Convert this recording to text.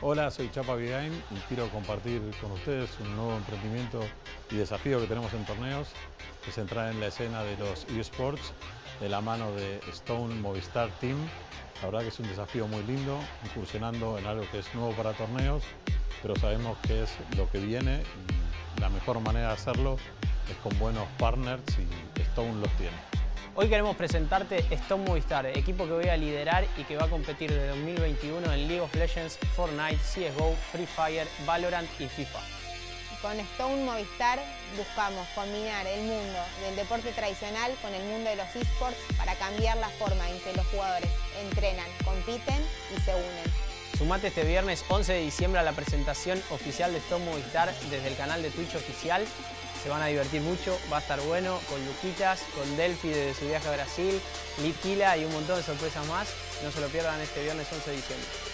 Hola, soy Chapa Vigain y quiero compartir con ustedes un nuevo emprendimiento y desafío que tenemos en torneos, que es entrar en la escena de los eSports de la mano de Stone Movistar Team. La verdad que es un desafío muy lindo, incursionando en algo que es nuevo para torneos, pero sabemos que es lo que viene y la mejor manera de hacerlo es con buenos partners y Stone los tiene. Hoy queremos presentarte Stone Movistar, equipo que voy a liderar y que va a competir desde 2021 en League of Legends, Fortnite, CSGO, Free Fire, Valorant y FIFA. Con Stone Movistar buscamos combinar el mundo del deporte tradicional con el mundo de los eSports para cambiar la forma en que los jugadores entrenan, compiten y se unen. Sumate este viernes 11 de diciembre a la presentación oficial de Stone Movistar desde el canal de Twitch oficial. Se van a divertir mucho, va a estar bueno, con Luquitas, con Delphi desde su viaje a Brasil, Litquila y un montón de sorpresas más. No se lo pierdan este viernes 11 de diciembre.